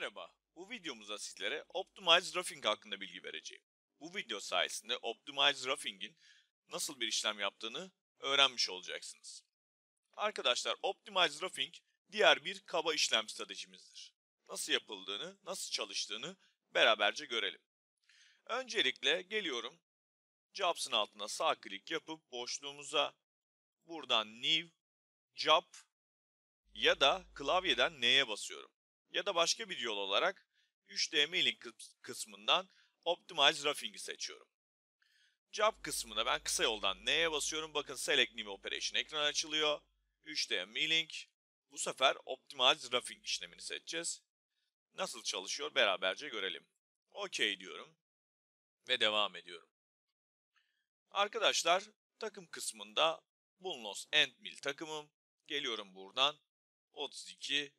Merhaba, bu videomuzda sizlere Optimize Roughing hakkında bilgi vereceğim. Bu video sayesinde Optimize Roughing'in nasıl bir işlem yaptığını öğrenmiş olacaksınız. Arkadaşlar, Optimize Roughing diğer bir kaba işlem stratejimizdir. Nasıl yapıldığını, nasıl çalıştığını beraberce görelim. Öncelikle geliyorum, Jobs'ın altına sağ klik yapıp boşluğumuza buradan New, Job ya da klavyeden N'ye basıyorum. Ya da başka bir yol olarak 3D Mailing kısmından Optimize Roughing'i seçiyorum. Job kısmına ben kısa yoldan N'ye basıyorum. Bakın Select New Operation ekran açılıyor. 3D Mailing. Bu sefer Optimize Roughing işlemini seçeceğiz. Nasıl çalışıyor beraberce görelim. OK diyorum ve devam ediyorum. Arkadaşlar, takım kısmında Bunlos End Mill takımım. Geliyorum buradan 32.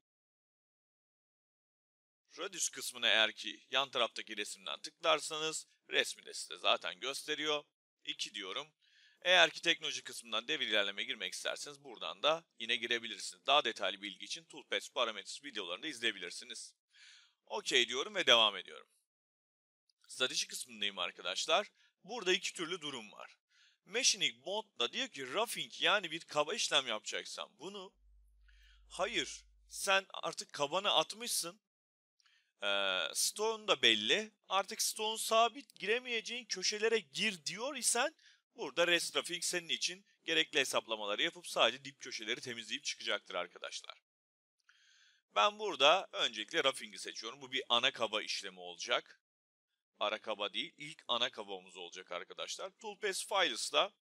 Radius kısmına eğer ki yan taraftaki resimden tıklarsanız resmi de size zaten gösteriyor. 2 diyorum. Eğer ki teknoloji kısmından devir ilerleme girmek isterseniz buradan da yine girebilirsiniz. Daha detaylı bilgi için Toolpaths Parameters videolarını da izleyebilirsiniz. OK diyorum ve devam ediyorum. Strateji kısmındayım arkadaşlar. Burada iki türlü durum var. Machining Mode'da diyor ki roughing, yani bir kaba işlem yapacaksam bunu, hayır sen artık kabana atmışsın. Stone da belli. Artık stone sabit, giremeyeceğin köşelere gir diyor isen burada rest roughing senin için gerekli hesaplamaları yapıp sadece dip köşeleri temizleyip çıkacaktır arkadaşlar. Ben burada öncelikle roughing'i seçiyorum. Bu bir ana kaba işlemi olacak. Ara kaba değil, ilk ana kabamız olacak arkadaşlar. Toolpaths Files'da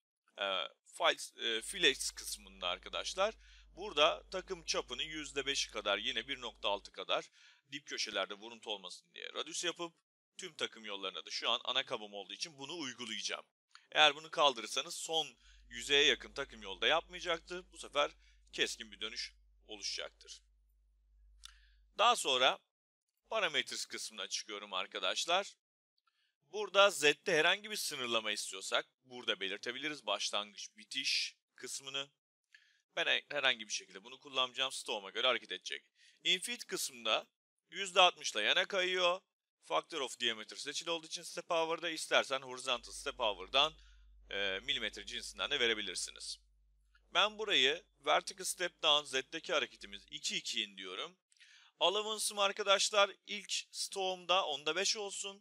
Flex kısmında arkadaşlar. Burada takım çapını %5'i kadar, yine 1.6 kadar dip köşelerde vuruntu olmasın diye radius yapıp tüm takım yollarına da şu an ana kabım olduğu için bunu uygulayacağım. Eğer bunu kaldırırsanız son yüzeye yakın takım yolda yapmayacaktır. Bu sefer keskin bir dönüş oluşacaktır. Daha sonra Parameters kısmına çıkıyorum arkadaşlar. Burada Z'de herhangi bir sınırlama istiyorsak burada belirtebiliriz. Başlangıç, bitiş kısmını. Ben herhangi bir şekilde bunu kullanacağım. Stone'a göre hareket edecek. Infit kısmında %60 ile yana kayıyor. Factor of Diameter seçili olduğu için Step Power'da, istersen Horizontal Step Power'dan milimetre cinsinden de verebilirsiniz. Ben burayı Vertical Step Down Z'deki hareketimiz 2-2'in diyorum. Allowance'ım arkadaşlar ilk Stone'da 5 olsun.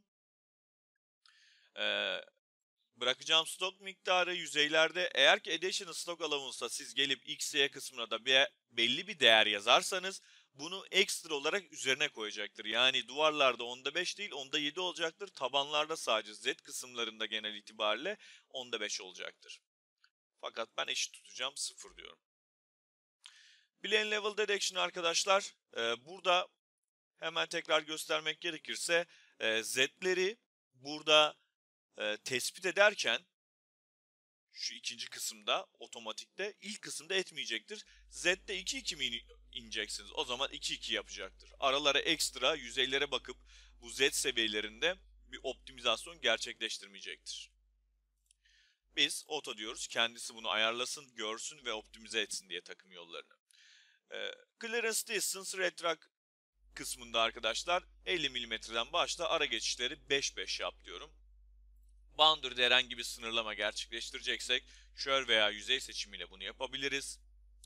Bırakacağım stok miktarı yüzeylerde, eğer ki Additional Stock Allowance'da siz gelip X, Y kısmına da belli bir değer yazarsanız bunu ekstra olarak üzerine koyacaktır. Yani duvarlarda 5 değil 7 olacaktır. Tabanlarda sadece Z kısımlarında genel itibariyle 5 olacaktır. Fakat ben eşit tutacağım, 0 diyorum. Plane Level Detection arkadaşlar, burada hemen tekrar göstermek gerekirse Z'leri burada tespit ederken şu ikinci kısımda otomatikte, ilk kısımda etmeyecektir. Z'de 2-2 mi ineceksiniz? O zaman 2-2 yapacaktır. Aralara ekstra yüzeylere bakıp bu Z seviyelerinde bir optimizasyon gerçekleştirmeyecektir. Biz auto diyoruz. Kendisi bunu ayarlasın, görsün ve optimize etsin diye takım yollarını. Clearance Distance Retract kısmında arkadaşlar 50 mm'den başla, ara geçişleri 5-5 yap diyorum. Boundary'de herhangi bir sınırlama gerçekleştireceksek şöyle veya yüzey seçimiyle bunu yapabiliriz.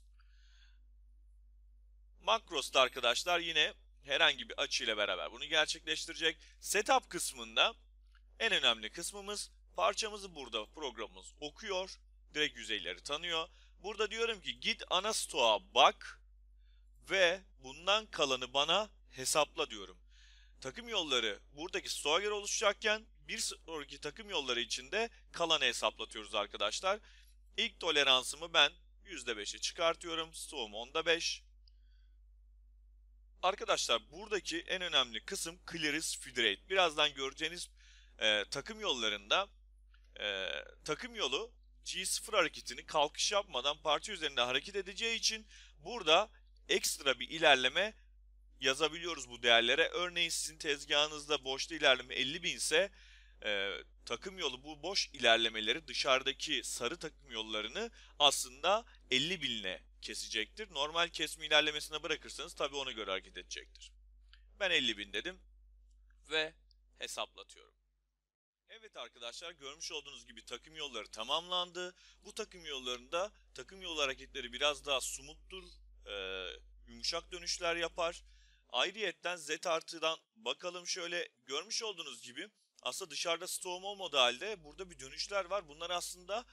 Makros'ta arkadaşlar yine herhangi bir açıyla beraber bunu gerçekleştirecek. Setup kısmında en önemli kısmımız, parçamızı burada programımız okuyor. Direkt yüzeyleri tanıyor. Burada diyorum ki git ana stoğa bak ve bundan kalanı bana hesapla diyorum. Takım yolları buradaki stoğa göre oluşacakken bir sonraki takım yolları içinde kalanı hesaplatıyoruz arkadaşlar. İlk toleransımı ben %5'e çıkartıyorum. Stoğum 5. Arkadaşlar buradaki en önemli kısım Clearance Feed Rate. Birazdan göreceğiniz takım yollarında takım yolu G0 hareketini kalkış yapmadan parça üzerinde hareket edeceği için burada ekstra bir ilerleme yazabiliyoruz bu değerlere. Örneğin sizin tezgahınızda boşta ilerleme 50.000 ise takım yolu bu boş ilerlemeleri, dışarıdaki sarı takım yollarını aslında 50.000'le kesecektir. Normal kesme ilerlemesine bırakırsanız tabii ona göre hareket edecektir. Ben 50.000 dedim ve hesaplatıyorum. Evet arkadaşlar, görmüş olduğunuz gibi takım yolları tamamlandı. Bu takım yollarında takım yolu hareketleri biraz daha smooth'tur, yumuşak dönüşler yapar. Ayrıyetten Z artıdan bakalım, şöyle görmüş olduğunuz gibi aslında dışarıda stoğum olmadığı halde burada bir dönüşler var. Bunlar aslında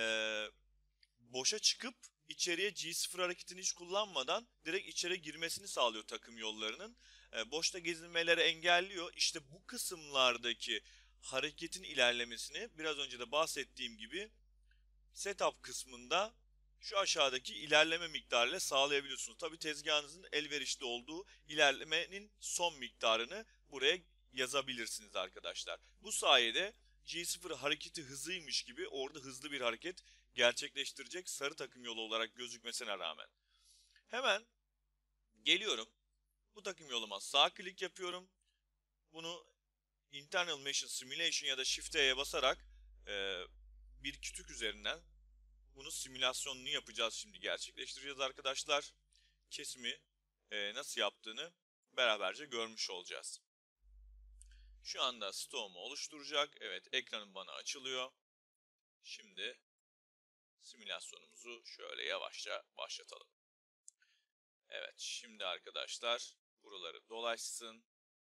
boşa çıkıp içeriye G0 hareketini hiç kullanmadan direkt içeri girmesini sağlıyor takım yollarının. Boşta gezinmeleri engelliyor. İşte bu kısımlardaki hareketin ilerlemesini biraz önce de bahsettiğim gibi setup kısmında şu aşağıdaki ilerleme miktarıyla sağlayabiliyorsunuz. Tabi tezgahınızın elverişli olduğu ilerlemenin son miktarını buraya yazabilirsiniz arkadaşlar. Bu sayede G0 hareketi hızıymış gibi orada hızlı bir hareket gerçekleştirecek, sarı takım yolu olarak gözükmesine rağmen. Hemen geliyorum. Bu takım yoluma sağ klik yapıyorum. Bunu Internal Machine Simulation ya da Shift E'ye basarak bir kütük üzerinden bunu simülasyonunu yapacağız, şimdi gerçekleştireceğiz arkadaşlar. Kesimi nasıl yaptığını beraberce görmüş olacağız. Şu anda stoğumu oluşturacak. Evet, ekranım bana açılıyor. Şimdi simülasyonumuzu şöyle yavaşça başlatalım. Evet, şimdi arkadaşlar buraları dolaşsın.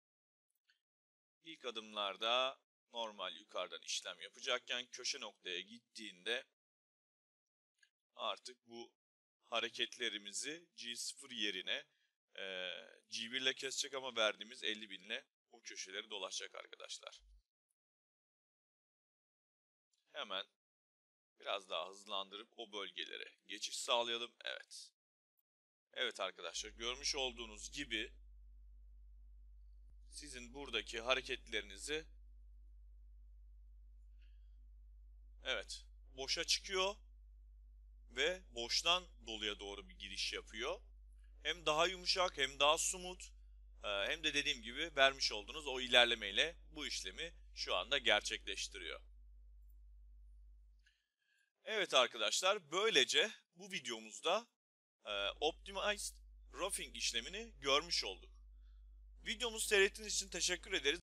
İlk adımlarda normal yukarıdan işlem yapacakken köşe noktaya gittiğinde artık bu hareketlerimizi G0 yerine G1 ile kesecek ama verdiğimiz 50.000 ile o köşeleri dolaşacak arkadaşlar. Hemen biraz daha hızlandırıp o bölgelere geçiş sağlayalım. Evet. Evet arkadaşlar, görmüş olduğunuz gibi sizin buradaki hareketlerinizi boşa çıkıyor ve boştan doluya doğru bir giriş yapıyor. Hem daha yumuşak hem daha smooth, hem de dediğim gibi vermiş olduğunuz o ilerlemeyle bu işlemi şu anda gerçekleştiriyor. Evet arkadaşlar, böylece bu videomuzda Optimized Roughing işlemini görmüş olduk. Videomuzu seyrettiğiniz için teşekkür ederiz.